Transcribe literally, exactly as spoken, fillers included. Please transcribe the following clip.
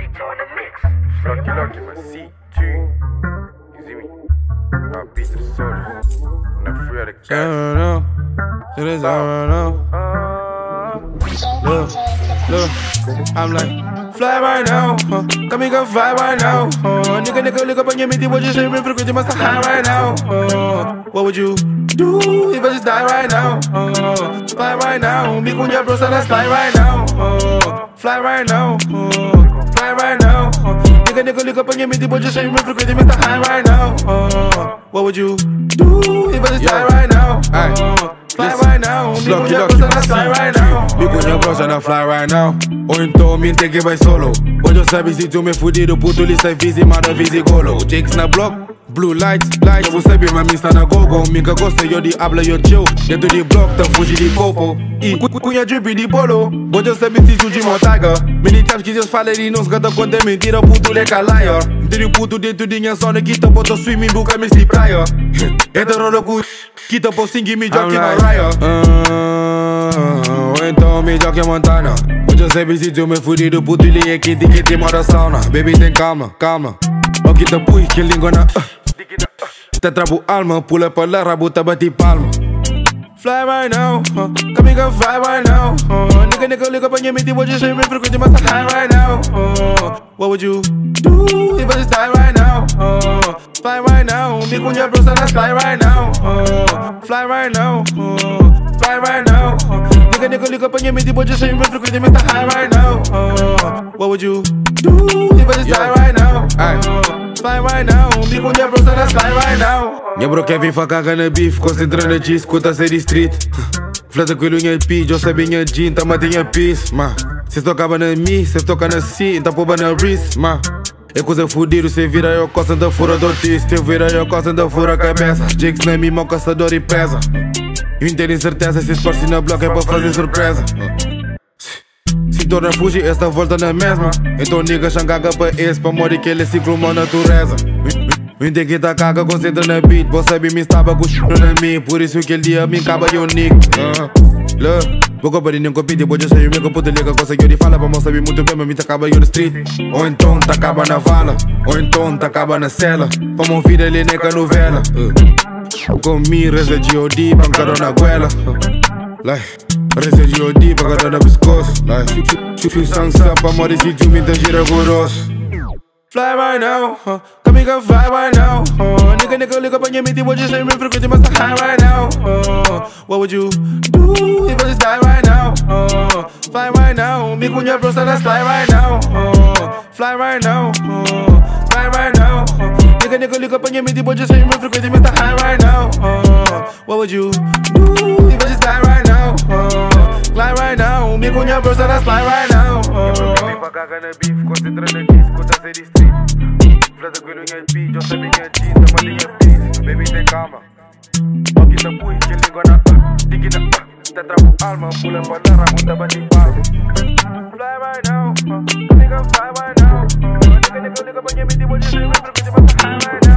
Lucky, lucky, my C two. You see me? I'll beat the soul. And I'm free of the cash. I know. It is I know. Look, look, I'm like, fly right now. Uh, come here, go fly right now. Uh, nigga, nigga, look up on your meaty. What you say? Me frequent, you must high right now. Uh, what would you do if I just die right now? Uh, fly right now. Me con your bros, let's fly right now. Uh, fly right now. Uh, fly right now. Uh, nigga, nigga, look up on your meaty. What you say? Me frequent, you must high right now. Uh, what would you do if I just die right now? Uh, fly right now. Me con your bros, let's fly right now. Me con your bros, and fly right now. Ou então me tem que vai solo. Hoje eu sabe se tu me fudido, puto lista fizi, manda fizi golo. Jakes na block, blue lights, lights. Eu sabe, mas me está na gogo. Minha gosta, eu de habla, eu chill. Dentro de block, tá fugi de copo. E cunha drip de bolo. Hoje eu sabe se tu de montaga. Many times que Deus fala e não se canta quando é mentira, puto leca liar. Tiri puto dentro de minha zona, quita boto swimming, buca me sleep praia. Entra no cu, quita po sing me jockey na raia. Ou então me jockey Montana. Eu sei se tu me fudido, puto ele é kid que te mora sauna. Baby tem calma, calma. O que te pui, que língua na uh. Te trabo alma, pula pra lá, rabuta bate palma. Fly right now, uh, come here, fly right now. Uh, nigga, nigga, look up on your meaty. What you say? Me frequent, you must high right now. Uh, what would you do if I just die right now? Uh, fly right now. Me con your bros, let's fly right now. Uh, fly right now. Uh, fly right now. Uh, nigga, nigga, look up on your meaty. What you say? Me frequent, you must high right now. Uh, what would you do if I just die right now? Uh, fly right now. Me con your bros, let's fly right now. Minha bro quer vir facaga na beef, concentrando aqui, escuta ser street. Flata com ele em pitch, eu sabia minha jean, tá matinha peace, ma. Cês tocava na mi, cês toca na si, tá pouba na wrist, ma. É coisa fudido, cê vira eu costa da fura do artista, eu vira eu costa da fura a cabeça. Jakes na mi, mau caçador e pesa. Eu entendo incerteza, se esforce na bloco é pra fazer surpresa. Se torna fugir, esta volta na mesma. Então nigga xangaga pra esse, pra morrer que ele ciclo uma natureza. Eu entendo que tá caga, concentra na beat. Você sabe me estava com o na mim. Por isso que ele dia me acaba de unique. Look, vou comprar nem compite. Pode eu sair, meu puta liga. Coisa que eu lhe fala, pra mostrar muito bem, mas me tá acaba eu no street. Ou então tá acaba na vala, ou então tá acaba na cela. Pra mão vida ele neca novela. Comi reza de O D, pancada na goela. Reza de O D, pancada na pescoço. Chuchu sansa, pra morrer se tu me tá gira grosso. Fly right now, uh, come here, fly right now. Uh, nigga, nigga, look up on your meaty. What you say? Me frequent, you must high right now. Uh, what would you do if I just die right now? Uh, fly right now. Me con your bros, let's fly right now. Uh, fly right now. Uh, fly right now. Uh, nigga, nigga, look up on your meaty. What you say? Me frequent, you must high right now. Uh, what would you do if I just die right now? Uh, fly right now. Me con your bros, let's fly right now. Facaga na beef, concentrando aqui, escuta ser street. Flata com ele em pitch, eu sabia minha jean, tá matinha peace. Baby tem calma. O que te pui, que língua na uh, tiki na uh, te trabo alma, pula pra lá, rabuta bate palma. Fly right now, uh, nigga fly right now. Uh, nigga, nigga, nigga, pra minha mente, vou dizer, me preocupe, mas high right now.